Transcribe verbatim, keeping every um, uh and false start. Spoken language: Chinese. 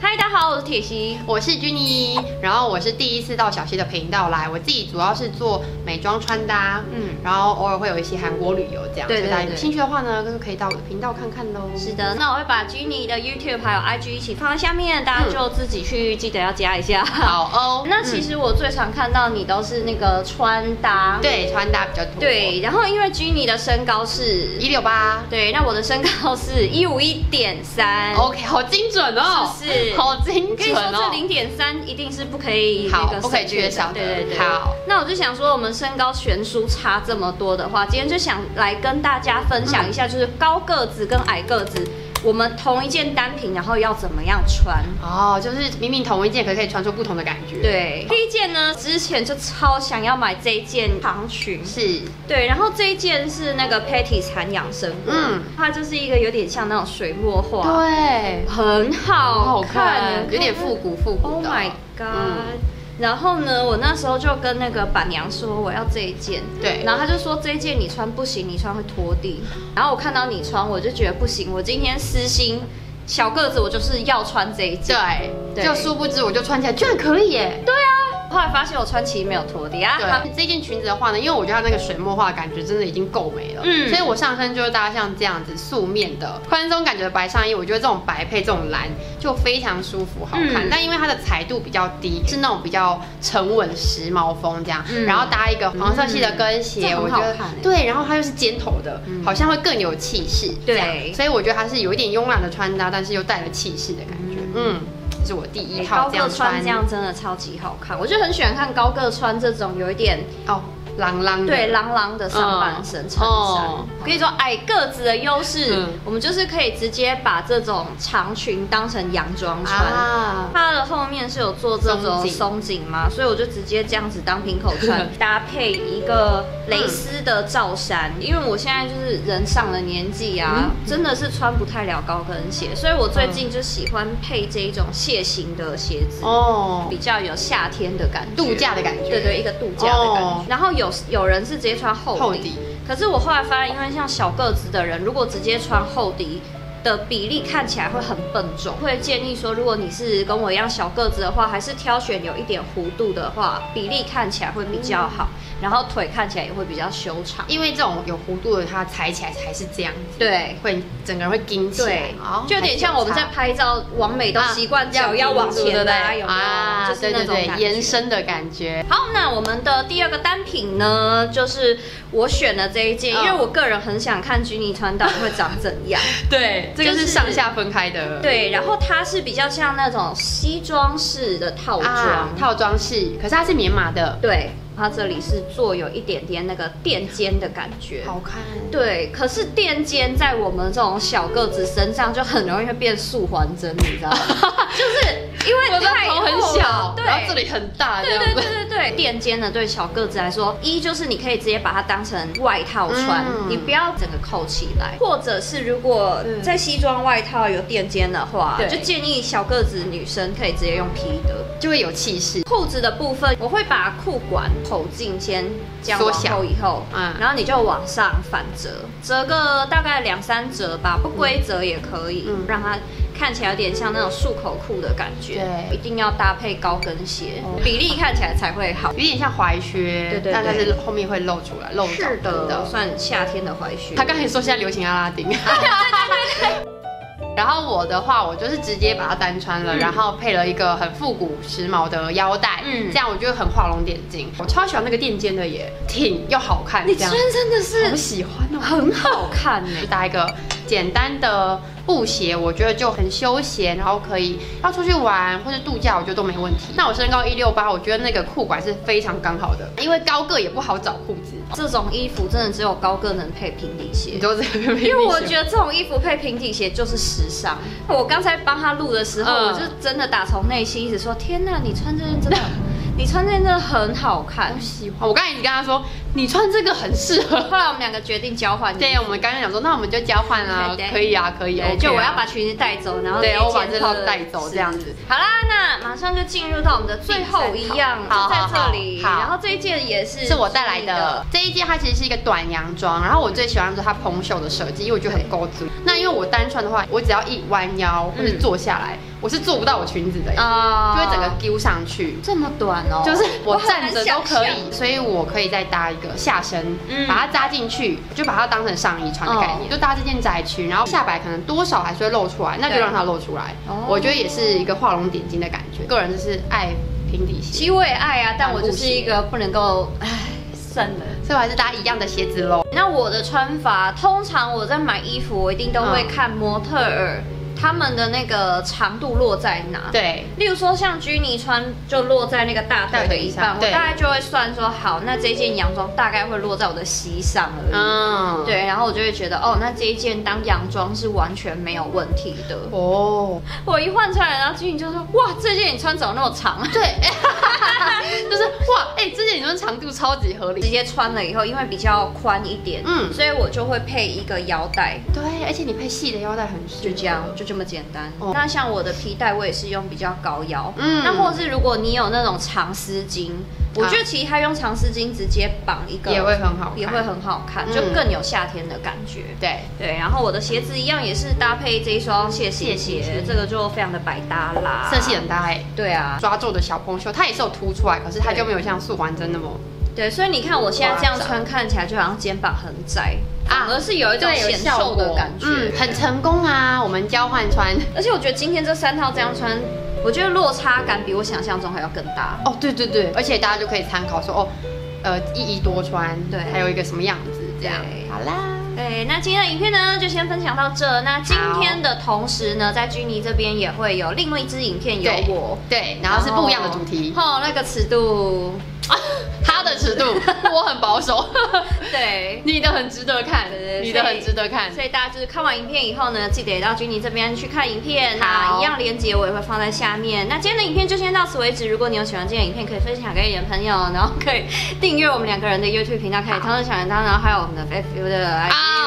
嗨，大家好，我是铁西， 我是君妮，然后我是第一次到小溪的频道来，我自己主要是做美妆穿搭，嗯，然后偶尔会有一些韩国旅游这样，对对对，所以大家有兴趣的话呢，就可以到我的频道看看喽。 是的，那我会把君妮的 YouTube 还有 I G 一起放在下面，大家就自己去记得要加一下。 好哦。 那其实我最常看到你都是那个穿搭， 对，穿搭比较多。 对，然后因为君妮的身高是一六八， 对，那我的身高是一五一点三。 OK， 好精准哦， 是不是？ 好精准哦。 可以说这零点三一定是不可以那个不可以缺少的。 对对对。 好， 那我就想说，我们身高悬殊差这么多的话，今天就想来跟大家分享一下，就是高个子跟矮个子。我们同一件单品，然后要怎么样穿？ 哦，就是明明同一件，可可以穿出不同的感觉。 对，第一件呢，之前就超想要买这一件长裙， 是对，然后这一件是那个 Patty 产养生活，嗯，它就是一个有点像那种水墨画， 对， 很好好看，有点复古复古的。 Oh my god！、嗯然后呢，我那时候就跟那个板娘说我要这一件，对，然后她就说这一件你穿不行，你穿会拖地。然后我看到你穿，我就觉得不行，我今天私心小个子，我就是要穿这一件。 对，就殊不知我就穿起来居然可以耶。 对啊。后来发现我穿其实没有拖地啊。 对，这件裙子的话呢，因为我觉得它那个水墨画感觉真的已经够美了，嗯，所以我上身就会搭像这样子素面的宽松感觉的白上衣，我觉得这种白配这种蓝就非常舒服好看。嗯、但因为它的彩度比较低，是那种比较沉稳时髦风这样，嗯、然后搭一个黄色系的跟鞋，嗯、我觉得对，然后它又是尖头的，嗯、好像会更有气势。对，所以我觉得它是有一点慵懒的穿搭，但是又带了气势的感觉，嗯。嗯是我第一套这样穿， 高个穿这样真的超级好看，我就很喜欢看高个穿这种有一点哦朗朗的， 对朗朗的上半身衬衫。我跟你说，矮个子的优势，嗯、我们就是可以直接把这种长裙当成洋装穿。啊、它的后面是有做这种松紧嘛，所以我就直接这样子当平口穿，搭配一个蕾丝的罩衫。因为我现在就是人上了年纪啊，嗯、真的是穿不太了高跟鞋，所以我最近就喜欢配这一种楔形的鞋子，哦，比较有夏天的感觉， 度假的感觉。 对对，一个度假的感觉。哦、然后有有人是直接穿厚底，厚底可是我后来发现，因为像小个子的人，如果直接穿厚底的比例看起来会很笨重，会建议说，如果你是跟我一样小个子的话，还是挑选有一点弧度的话，比例看起来会比较好，嗯、然后腿看起来也会比较修长。 因为这种有弧度的，它踩起来才是这样子， 对， 会整个人会紧起来，对， 哦、就有点像我们在拍照，网美都习惯脚要往前拉，有没有？啊，就是那种感觉延伸的感觉。 好，那我们的第二个单品呢，就是我选的这一件，因为我个人很想看君妮穿到底会长怎样。 对。这个是上下分开的， 对，然后它是比较像那种西装式的套装，啊、 套装式，可是它是棉麻的， 对，它这里是做有一点点那个垫肩的感觉， 好看， 对，可是垫肩在我们这种小个子身上就很容易会变素还真，你知道吗？就是因为我的头很小， 对， 然后这里很大， 对对对对对，垫肩呢对小个子来说，一就是你可以直接把它当成外套穿，嗯、你不要整个扣起来，或者是如果在西装外套有垫肩的话，就建议小个子女生可以直接用披的， 就会有气势。 裤子的部分，我会把裤管口径先这样往后以后，嗯，然后你就往上反折，折个大概两三折吧，不规则也可以，嗯、让它看起来有点像那种束口裤的感觉。对，一定要搭配高跟鞋，哦、比例看起来才会好， 有点像踝靴，对对对，但它是后面会露出来，露是的，算夏天的踝靴。 他刚才说现在流行阿拉丁，对对对对。然后我的话，我就是直接把它单穿了，嗯、然后配了一个很复古时髦的腰带，嗯，这样我觉得很画龙点睛。我超喜欢那个垫肩的耶，挺又好看， 你穿真的是好喜欢哦， 很好看呢。 就搭一个简单的布鞋，我觉得就很休闲，然后可以要出去玩或者度假，我觉得都没问题。那我身高一六八，我觉得那个裤管是非常刚好的，因为高个也不好找裤子。 这种衣服真的只有高个能配平底鞋， 你都这个平底鞋， 因为我觉得这种衣服配平底鞋就是时尚。我刚才帮他录的时候，嗯、我就真的打从内心一直说：天哪，你穿这件真的。你穿这件真的很好看， 我喜欢。我刚才一直跟他说，你穿这个很适合。 后来我们两个决定交换。 对，我们刚刚讲说，那我们就交换啊，可以啊，可以。 对，就我要把裙子带走，然后对，我把这套带走，这样子。 好啦，那马上就进入到我们的最后一样，就在这里。好，然后这一件也是是我带来的。这一件它其实是一个短洋装，然后我最喜欢的是它蓬袖的设计，因为我觉得很够足。那因为我单穿的话，我只要一弯腰或者坐下来。 我是做不到我裙子的，哦、就会整个丢上去。 这么短哦， 就是我站着都可以，所以我可以再搭一个下身，嗯、把它扎进去，就把它当成上衣穿的概念，哦、就搭这件窄裙，然后下摆可能多少还是会露出来，那就让它露出来。我觉得也是一个画龙点睛的感觉。个人就是爱平底鞋， 其实我也爱啊，但我就是一个不能够，唉，算了， 所以我还是搭一样的鞋子喽。 那我的穿法，通常我在买衣服，我一定都会看模特儿。他们的那个长度落在哪？对，例如说像居尼穿就落在那个大腿的一半，我大概就会算说，好，那这件洋装大概会落在我的膝上而已。嗯，对，然后我就会觉得，哦，那这一件当洋装是完全没有问题的。哦，我一换出来，然后居尼就说，哇，这件你穿怎么那么长？对， 就是哇，哎、欸，这件你穿长度超级合理。 直接穿了以后，因为比较宽一点，嗯，所以我就会配一个腰带。 对，而且你配细的腰带很适合， 就这样就。这么简单。哦、那像我的皮带，我也是用比较高腰。嗯，那或是如果你有那种长丝巾，我觉得其实它用长丝巾直接绑一个也会很好看， 也会很好看，嗯、就更有夏天的感觉。 对对，然后我的鞋子一样也是搭配这一双蟹鞋鞋，这个就非常的百搭啦， 色系很搭哎。 对啊， 抓皱的小蓬袖，它也是有凸出来，可是它就没有像素环针那么。 对，所以你看我现在这样穿，看起来就好像肩膀很窄。啊，而是有一种显瘦的感觉， 嗯，很成功啊！我们交换穿， 而且我觉得今天这三套这样穿，我觉得落差感比我想象中还要更大。 哦，对对对，而且大家就可以参考说，哦，呃，一衣多穿，对，还有一个什么样子这样。好啦， 对，那今天的影片呢就先分享到这。那今天的同时呢，在居尼这边也会有另外一支影片有我， 对，然后是不一样的主题。 哦，那个尺度。 他的尺度，我很保守。 对， 你的很值得看，对对对，你的很值得看。 所以大家就是看完影片以后呢，记得也到居尼这边去看影片。那一样连结我也会放在下面。那今天的影片就先到此为止。如果你有喜欢今天的影片，可以分享给你的朋友，然后可以订阅我们两个人的 YouTube 频道，可以同时小铃铛，然后还有我们的 F B 的 I G。